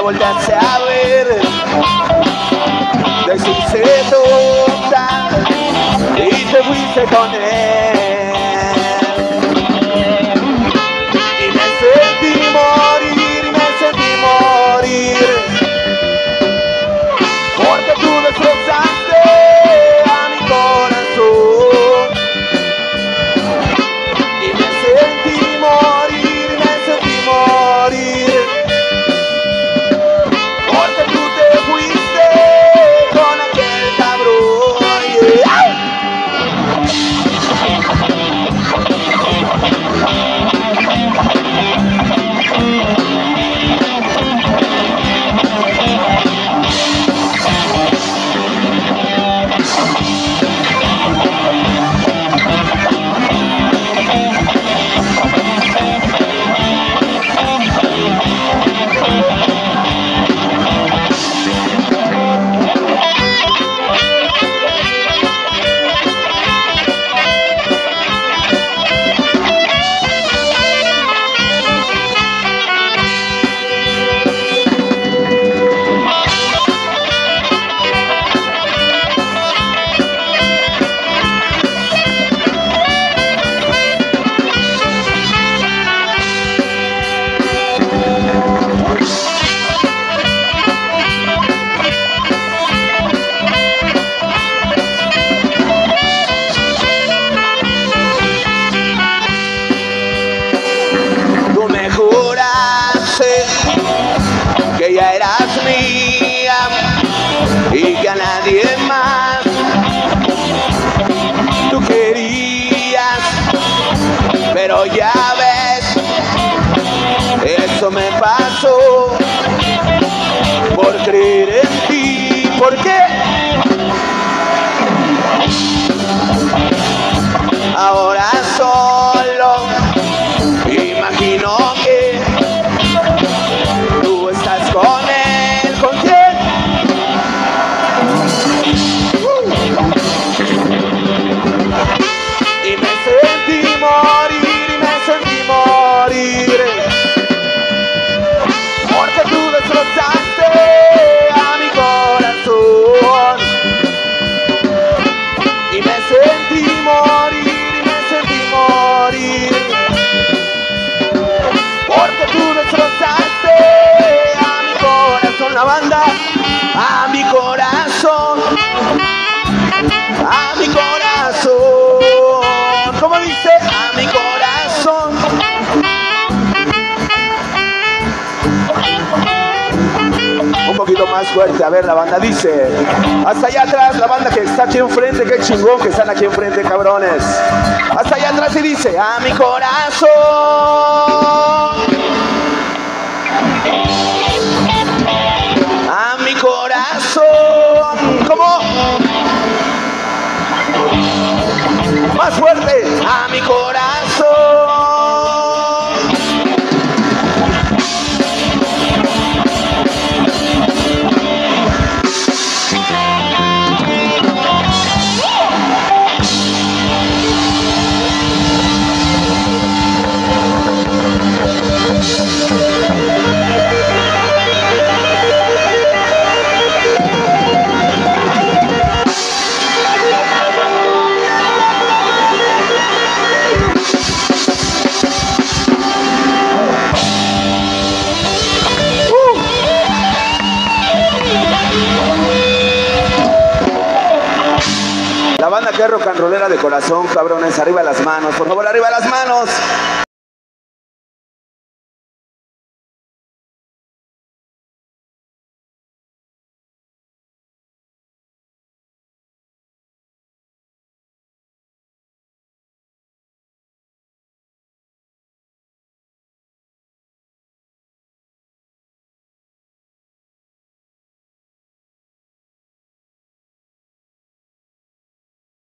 volteaste a ver, deciste tonta y te fuiste con él. Y me sentí morir, porque tú destrozaste a mi corazón. Y me sentí morir, porque tú te fuiste con aquel cabrón. Yeah. Que ya eras mía y que a nadie más tú querías, pero ya ves, eso me pasó por creer en ti. ¿Por qué? Ahora solo imagino que tú estás con él. ¿Con quién? Y me sentí morir, porque tú destrozaste a mi corazón. Y me sentí morir, porque tú destrozaste a mi corazón. La banda, a mi corazón, a mi corazón. ¿Cómo dice? A mi corazón. Un poquito más fuerte, a ver, la banda dice. Hasta allá atrás, la banda que está aquí enfrente, qué chingón que están aquí enfrente, cabrones. Hasta allá atrás y dice, a mi corazón. A mi corazón. ¿Cómo? Más fuerte. A mi corazón. La banda que es rock and rollera de corazón, cabrones, arriba las manos, por favor, arriba las manos.